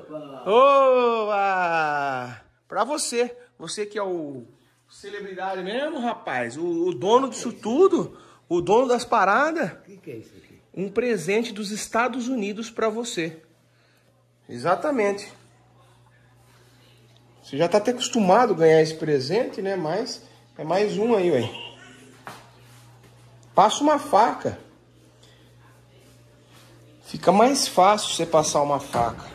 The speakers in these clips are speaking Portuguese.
Opa! Pra você. Você que é o celebridade mesmo, rapaz. O dono disso tudo. O dono das paradas. O que é isso aqui? Um presente dos Estados Unidos pra você. Exatamente. Você já tá até acostumado a ganhar esse presente, né? Mas é mais um aí, ué. Passa uma faca. Fica mais fácil você passar uma faca.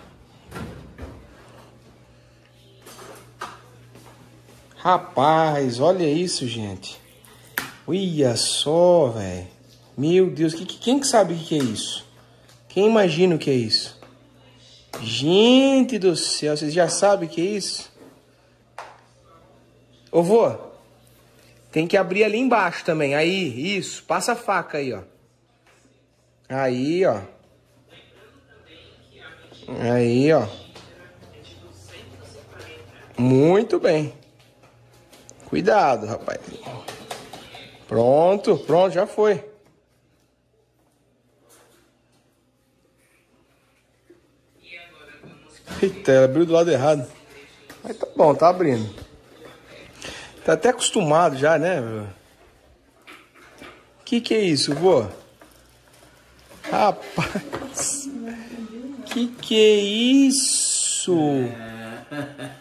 Rapaz, olha isso, gente. Olha só, velho. Meu Deus, quem que sabe o que é isso? Quem imagina o que é isso? Gente do céu, vocês já sabem o que é isso? Ô, vô, tem que abrir ali embaixo também. Aí, isso. Passa a faca aí, ó. Aí, ó. Aí, ó. Muito bem. Cuidado, rapaz. Pronto, pronto, já foi. Eita, ela abriu do lado errado. Mas tá bom, tá abrindo. Tá até acostumado já, né? Que é isso, vô? Rapaz. Que é isso?